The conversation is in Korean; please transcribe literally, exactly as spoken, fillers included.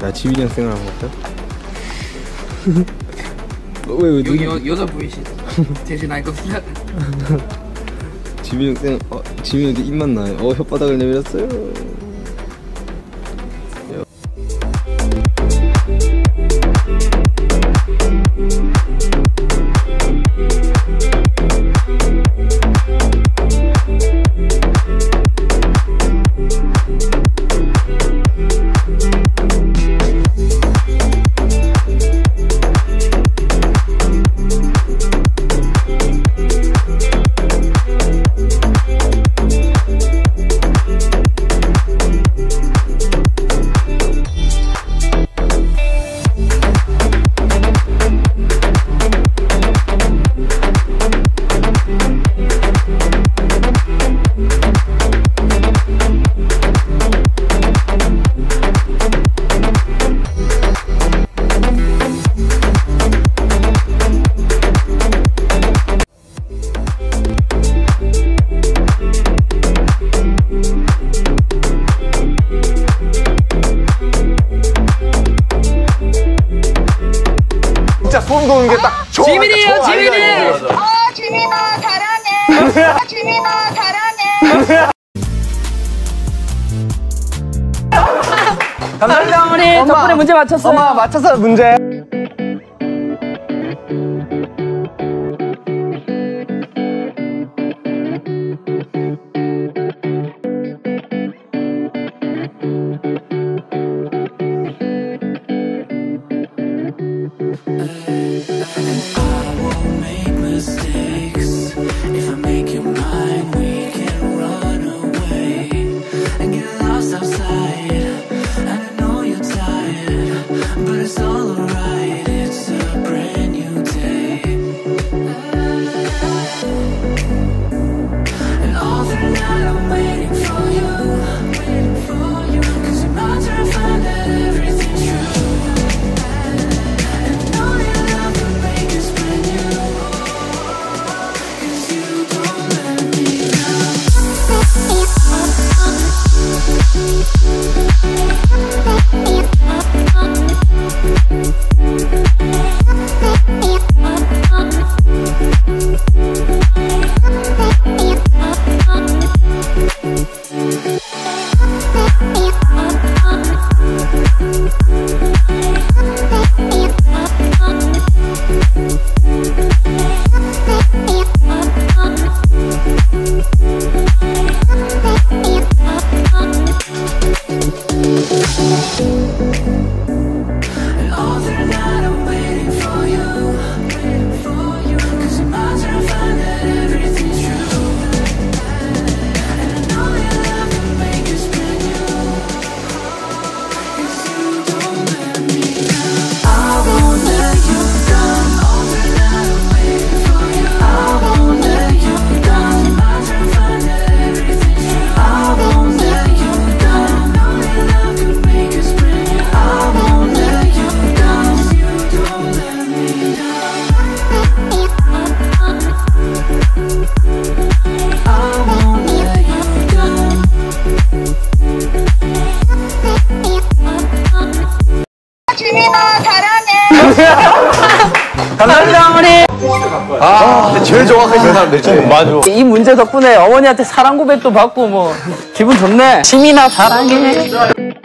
나 지민이 형 생각 안 볼까? 왜, 왜, 여기 여, 여자 보이시죠? 대신 알 겁니다. 지민이 형 생각, 어, 지민이 형 입맛 나요. 어, 혓바닥을 내밀었어요. 진짜 소름 돋는 게 딱 좋아. 지민이에요, 지민이. 어, 지민아 잘하네. 어, 지민아 잘하네. 감사합니다, 어머니. 엄마, 덕분에 문제 맞췄어요. 엄마 맞췄어요 문제. 지민아 잘하네. 감사합니다, 어머니. 아, 근데 제일 정확하신 사람 내 친구. 맞아. 이 문제 덕분에 어머니한테 사랑 고백도 받고 뭐 기분 좋네. 지민아 사랑해.